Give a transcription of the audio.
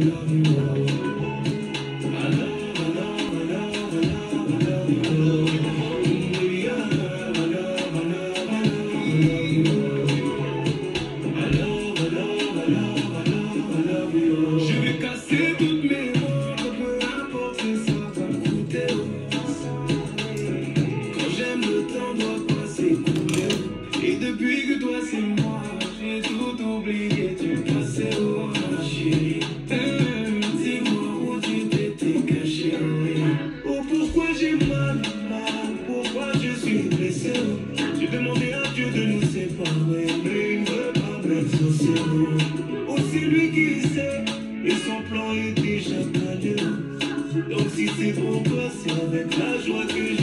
Et depuis que toi c'est moi, j'ai tout oublié, tu me passais au chérie. Dis-moi où tu t'étais caché. Oh pourquoi j'ai mal, pourquoi je suis blessé. J'ai demandé à Dieu de nous séparer, mais il ne veut pas m'exaucer. Oh c'est lui qui sait, et son plan est déjà calé. Donc si c'est pour toi, c'est avec la joie que